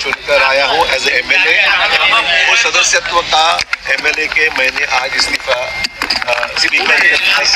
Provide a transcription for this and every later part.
चुनकर आया हूँ एज ए MLA। वो सदस्यत्व का MLA के मैंने आज इस्तीफा स्पीकर के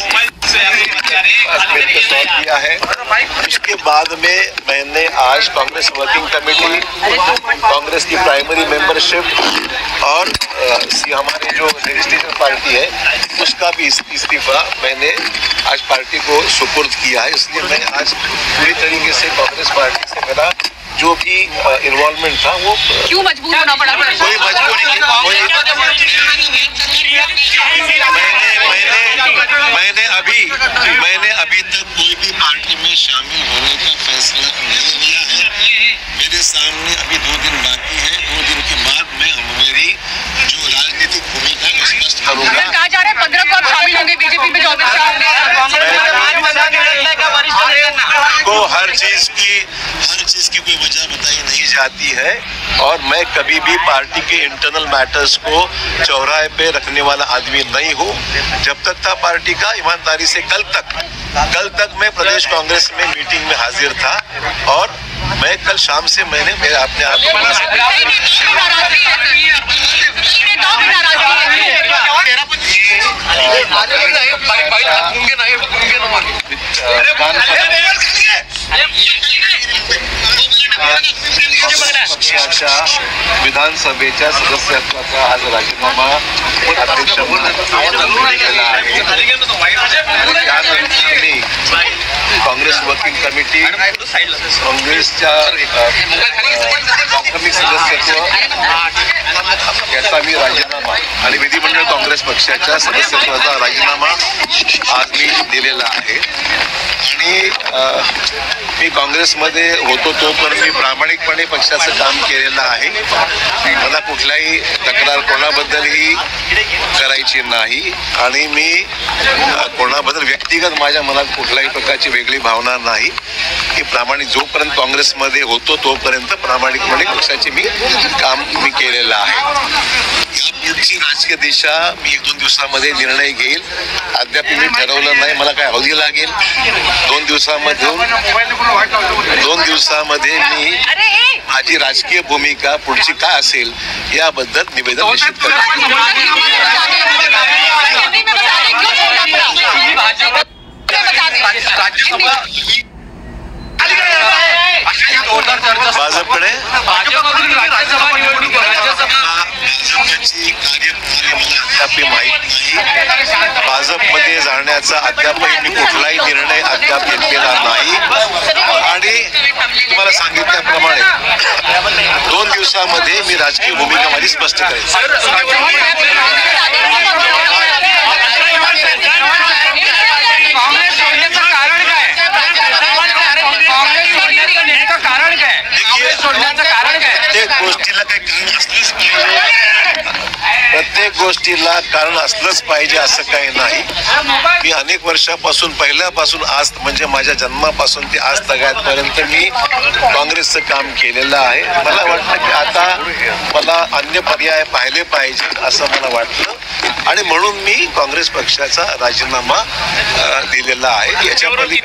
तौर दिया है। उसके बाद में मैंने आज कांग्रेस वर्किंग कमेटी, कांग्रेस की प्राइमरी मेंबरशिप और हमारे जो लेजिस्लेटिव पार्टी है उसका भी इस्तीफा मैंने आज पार्टी को सुपुर्द किया है। इसलिए मैं आज पूरी तरीके से कांग्रेस पार्टी से मेरा जो भी इन्वॉल्वमेंट था वो क्यों मजबूर होना पड़ा? कोई मजबूरी नहीं। मैंने अभी तक कोई भी पार्टी में शामिल होने का फैसला नहीं लिया है। मेरे सामने अभी 2 दिन बाकी है। 2 दिन के बाद मैं मेरी जो राजनीतिक भूमिका स्पष्ट करूंगा। कहा जा रहा है 15 को आप शामिल होंगे बीजेपी में। को हर चीज की कोई वजह बताई नहीं जाती है और मैं कभी भी पार्टी के इंटरनल मैटर्स को चौराहे पे रखने वाला आदमी नहीं हूँ। जब तक था पार्टी का, ईमानदारी से कल तक मैं प्रदेश कांग्रेस में मीटिंग में हाजिर था और मैं कल शाम से मैंने मेरे अपने आप को पक्षाच्या विधानसभेच्या सदस्यत्वाचा आज राजीनामा अध्यक्ष दिलेला आहे। त्यानंतर मी काँग्रेस वर्किंग कमिटी, काँग्रेसच्या प्राथमिक सदस्यत्व याचा मी राजीनामा आणि विधिमंडळ काँग्रेस पक्षाच्या सदस्यत्वाचा राजीनामा आज मी दिलेला आहे। आणि मी काँग्रेसमध्ये होतो तोपर्यंत मी प्रामाणिकपणे पक्षाचं काम केलेलं आहे। मला कुठल्याही तक्रार कोणाबद्दलही करायची नाही आणि मी कोणाबद्दल व्यक्तिगत माझ्या मनात कुठल्याही प्रकारची वेगळी भावना नाही की प्रामाणिक जोपर्यंत काँग्रेसमध्ये होतो तोपर्यंत प्रामाणिकपणे पक्षाचे मी काम केलेलं आहे। यापुढची राजकीय दिशा मी 1-2 दिवसामध्ये निर्णय घेईल। अद्याप मी ठरवलं नाही, मला काय अवधी लागेल। 2 दिवसामध्ये मी माझी राजकीय भूमिका पुढची काय असेल याबद्दल निवेदन निश्चित करेन। भाजपकडे भाजपची कार्यप्रणाली मला अद्याप माहीत नाही। भाजपमध्ये जाण्याचा अद्यापही मी कुठलाही निर्णय अद्याप घेतलेला नाही आणि तुम्हाला सांगितल्याप्रमाणे 2 दिवसामध्ये मी राजकीय भूमिका माझी स्पष्ट करेन। प्रत्येक गोष्टीला कारण असलंच पाहिजे असं काही नाही। मी अनेक वर्षापासून पहिल्यापासून आज म्हणजे माझ्या जन्मापासून ते आज तगायतपर्यंत मी काँग्रेसचं काम केलेलं आहे। मला वाटतं की आता मला अन्य पर्याय पाहिले पाहिजे असं मला वाटतं आणि म्हणून मी काँग्रेस पक्षाचा राजीनामा दिलेला आहे। याच्यामध्ये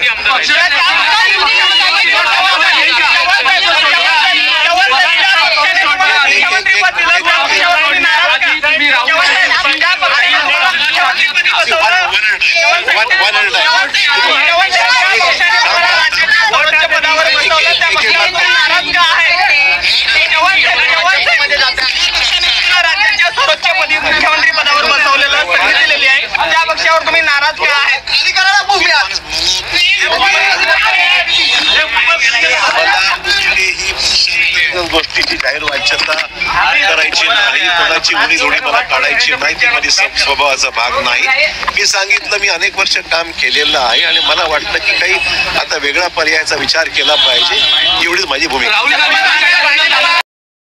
मुख्यमंत्री पदावर बसवलेलं संधी दिलेली आहे, त्या पक्षावर तुम्ही नाराज का आहेत? गोष्टीची जाहीर वाच्यता करायची नाही, कोणाची उडी धोडी मला काढायची नाही, ती माझी स्वभावाचा भाग नाही। मी सांगितलं मी अनेक वर्ष काम केलेलं आहे आणि मला वाटतं की काही आता वेगळा पर्यायाचा विचार केला पाहिजे, एवढीच माझी भूमिका।